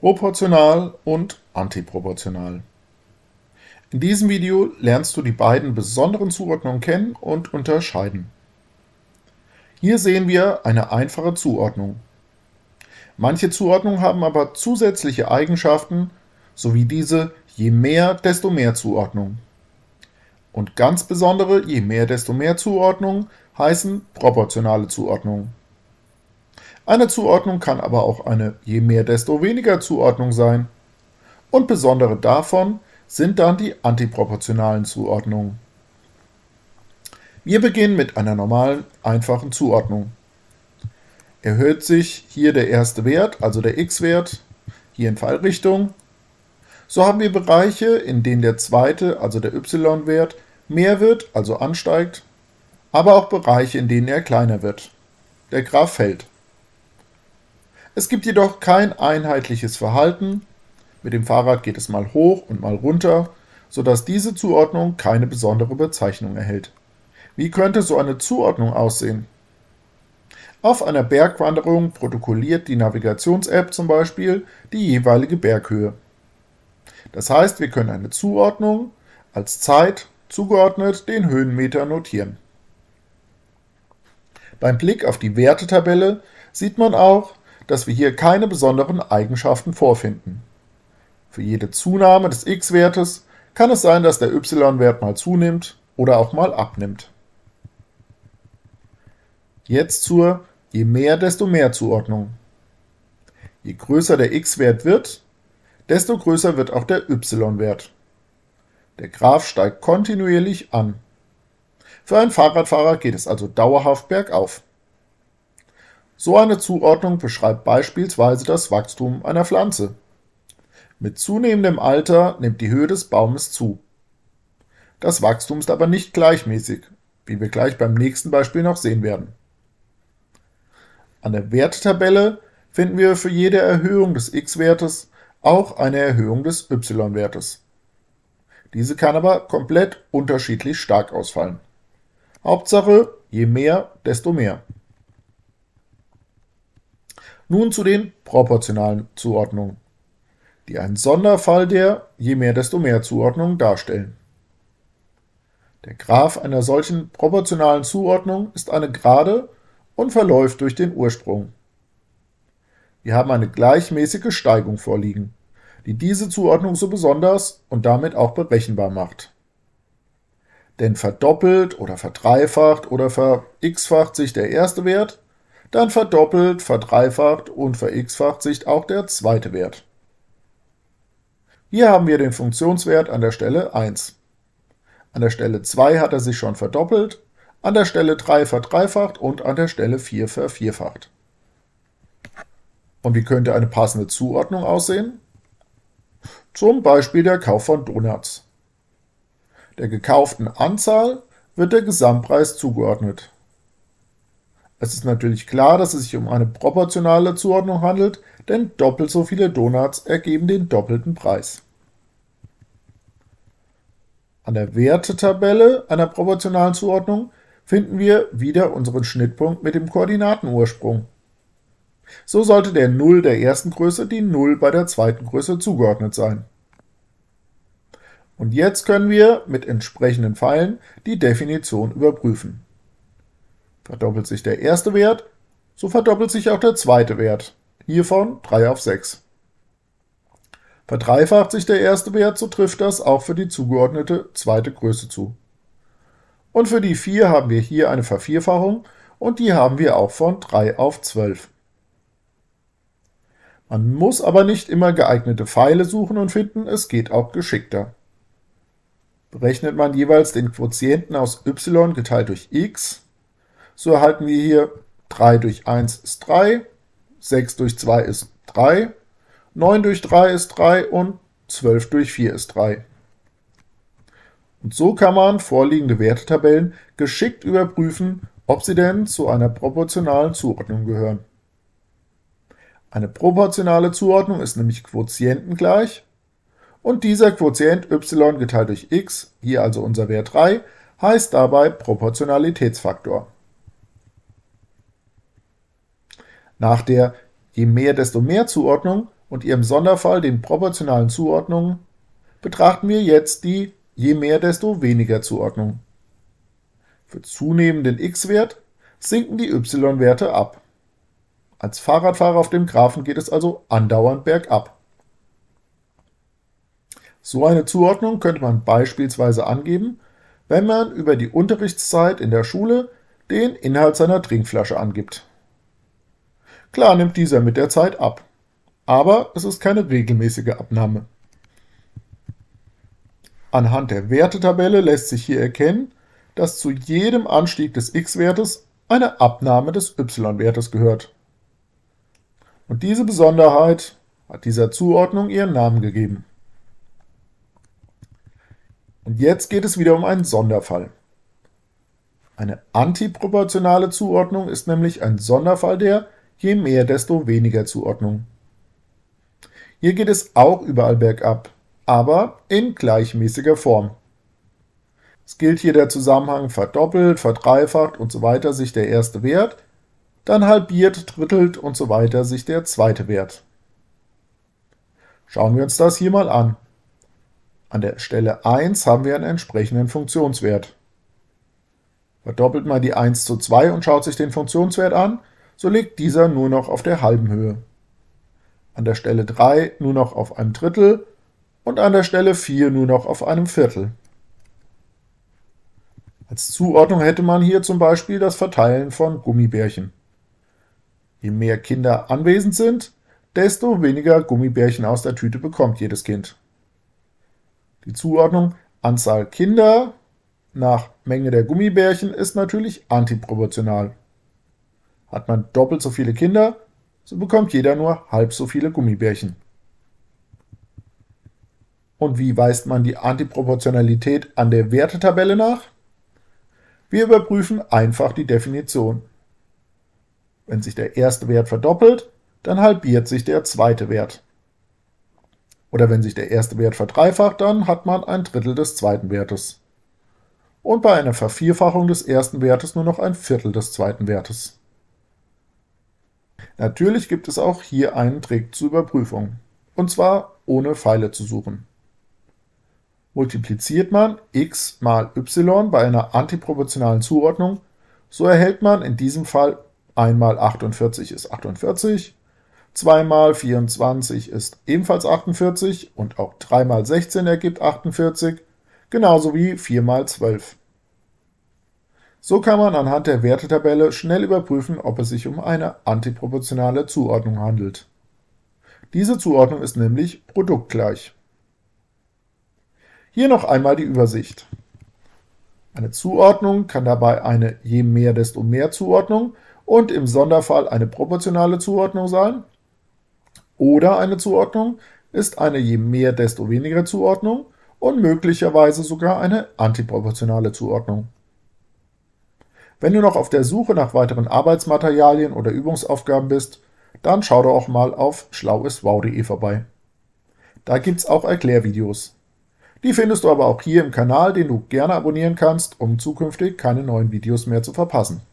Proportional und antiproportional. In diesem Video lernst du die beiden besonderen Zuordnungen kennen und unterscheiden. Hier sehen wir eine einfache Zuordnung. Manche Zuordnungen haben aber zusätzliche Eigenschaften, sowie diese je mehr, desto mehr Zuordnung. Und ganz besondere je mehr, desto mehr Zuordnungen heißen proportionale Zuordnungen. Eine Zuordnung kann aber auch eine je mehr, desto weniger Zuordnung sein. Und besondere davon sind dann die antiproportionalen Zuordnungen. Wir beginnen mit einer normalen, einfachen Zuordnung. Erhöht sich hier der erste Wert, also der x-Wert, hier in Fallrichtung, so haben wir Bereiche, in denen der zweite, also der y-Wert, mehr wird, also ansteigt, aber auch Bereiche, in denen er kleiner wird. Der Graph fällt. Es gibt jedoch kein einheitliches Verhalten. Mit dem Fahrrad geht es mal hoch und mal runter, sodass diese Zuordnung keine besondere Bezeichnung erhält. Wie könnte so eine Zuordnung aussehen? Auf einer Bergwanderung protokolliert die Navigations-App zum Beispiel die jeweilige Berghöhe. Das heißt, wir können eine Zuordnung als Zeit zugeordnet den Höhenmeter notieren. Beim Blick auf die Wertetabelle sieht man auch, dass wir hier keine besonderen Eigenschaften vorfinden. Für jede Zunahme des x-Wertes kann es sein, dass der y-Wert mal zunimmt oder auch mal abnimmt. Jetzt zur je mehr, desto mehr Zuordnung. Je größer der x-Wert wird, desto größer wird auch der y-Wert. Der Graph steigt kontinuierlich an. Für einen Fahrradfahrer geht es also dauerhaft bergauf. So eine Zuordnung beschreibt beispielsweise das Wachstum einer Pflanze. Mit zunehmendem Alter nimmt die Höhe des Baumes zu. Das Wachstum ist aber nicht gleichmäßig, wie wir gleich beim nächsten Beispiel noch sehen werden. An der Wertetabelle finden wir für jede Erhöhung des x-Wertes auch eine Erhöhung des y-Wertes. Diese kann aber komplett unterschiedlich stark ausfallen. Hauptsache, je mehr, desto mehr. Nun zu den proportionalen Zuordnungen, die einen Sonderfall der je mehr, desto mehr Zuordnung darstellen. Der Graph einer solchen proportionalen Zuordnung ist eine Gerade und verläuft durch den Ursprung. Wir haben eine gleichmäßige Steigung vorliegen, die diese Zuordnung so besonders und damit auch berechenbar macht. Denn verdoppelt oder verdreifacht oder ver-x-facht sich der erste Wert, dann verdoppelt, verdreifacht und ver-x-facht sich auch der zweite Wert. Hier haben wir den Funktionswert an der Stelle 1. An der Stelle 2 hat er sich schon verdoppelt, an der Stelle 3 verdreifacht und an der Stelle 4 vervierfacht. Und wie könnte eine passende Zuordnung aussehen? Zum Beispiel der Kauf von Donuts. Der gekauften Anzahl wird der Gesamtpreis zugeordnet. Es ist natürlich klar, dass es sich um eine proportionale Zuordnung handelt, denn doppelt so viele Donuts ergeben den doppelten Preis. An der Wertetabelle einer proportionalen Zuordnung finden wir wieder unseren Schnittpunkt mit dem Koordinatenursprung. So sollte der 0 der ersten Größe die 0 bei der zweiten Größe zugeordnet sein. Und jetzt können wir mit entsprechenden Pfeilen die Definition überprüfen. Verdoppelt sich der erste Wert, so verdoppelt sich auch der zweite Wert, hiervon 3 auf 6. Verdreifacht sich der erste Wert, so trifft das auch für die zugeordnete zweite Größe zu. Und für die 4 haben wir hier eine Vervierfachung und die haben wir auch von 3 auf 12. Man muss aber nicht immer geeignete Pfeile suchen und finden, es geht auch geschickter. Berechnet man jeweils den Quotienten aus y geteilt durch x, so erhalten wir hier 3 durch 1 ist 3, 6 durch 2 ist 3, 9 durch 3 ist 3 und 12 durch 4 ist 3. Und so kann man vorliegende Wertetabellen geschickt überprüfen, ob sie denn zu einer proportionalen Zuordnung gehören. Eine proportionale Zuordnung ist nämlich quotientengleich und dieser Quotient y geteilt durch x, hier also unser Wert 3, heißt dabei Proportionalitätsfaktor. Nach der je mehr desto mehr Zuordnung und ihrem Sonderfall, den proportionalen Zuordnungen, betrachten wir jetzt die je mehr, desto weniger Zuordnung. Für zunehmenden x-Wert sinken die y-Werte ab. Als Fahrradfahrer auf dem Graphen geht es also andauernd bergab. So eine Zuordnung könnte man beispielsweise angeben, wenn man über die Unterrichtszeit in der Schule den Inhalt seiner Trinkflasche angibt. Klar nimmt dieser mit der Zeit ab, aber es ist keine regelmäßige Abnahme. Anhand der Wertetabelle lässt sich hier erkennen, dass zu jedem Anstieg des x-Wertes eine Abnahme des y-Wertes gehört. Und diese Besonderheit hat dieser Zuordnung ihren Namen gegeben. Und jetzt geht es wieder um einen Sonderfall. Eine antiproportionale Zuordnung ist nämlich ein Sonderfall der je mehr, desto weniger Zuordnung. Hier geht es auch überall bergab, aber in gleichmäßiger Form. Es gilt hier der Zusammenhang verdoppelt, verdreifacht usw. sich der erste Wert, dann halbiert, drittelt usw. sich der zweite Wert. Schauen wir uns das hier mal an. An der Stelle 1 haben wir einen entsprechenden Funktionswert. Verdoppelt man die 1 zu 2 und schaut sich den Funktionswert an, so liegt dieser nur noch auf der halben Höhe. An der Stelle 3 nur noch auf einem Drittel und an der Stelle 4 nur noch auf einem Viertel. Als Zuordnung hätte man hier zum Beispiel das Verteilen von Gummibärchen. Je mehr Kinder anwesend sind, desto weniger Gummibärchen aus der Tüte bekommt jedes Kind. Die Zuordnung Anzahl Kinder nach Menge der Gummibärchen ist natürlich antiproportional. Hat man doppelt so viele Kinder, so bekommt jeder nur halb so viele Gummibärchen. Und wie weist man die Antiproportionalität an der Wertetabelle nach? Wir überprüfen einfach die Definition. Wenn sich der erste Wert verdoppelt, dann halbiert sich der zweite Wert. Oder wenn sich der erste Wert verdreifacht, dann hat man ein Drittel des zweiten Wertes. Und bei einer Vervierfachung des ersten Wertes nur noch ein Viertel des zweiten Wertes. Natürlich gibt es auch hier einen Trick zur Überprüfung, und zwar ohne Pfeile zu suchen. Multipliziert man x mal y bei einer antiproportionalen Zuordnung, so erhält man in diesem Fall 1 mal 48 ist 48, 2 mal 24 ist ebenfalls 48 und auch 3 mal 16 ergibt 48, genauso wie 4 mal 12. So kann man anhand der Wertetabelle schnell überprüfen, ob es sich um eine antiproportionale Zuordnung handelt. Diese Zuordnung ist nämlich produktgleich. Hier noch einmal die Übersicht. Eine Zuordnung kann dabei eine je mehr, desto mehr Zuordnung und im Sonderfall eine proportionale Zuordnung sein. Oder eine Zuordnung ist eine je mehr, desto weniger Zuordnung und möglicherweise sogar eine antiproportionale Zuordnung. Wenn du noch auf der Suche nach weiteren Arbeitsmaterialien oder Übungsaufgaben bist, dann schau doch auch mal auf schlauistwow.de vorbei. Da gibt's auch Erklärvideos. Die findest du aber auch hier im Kanal, den du gerne abonnieren kannst, um zukünftig keine neuen Videos mehr zu verpassen.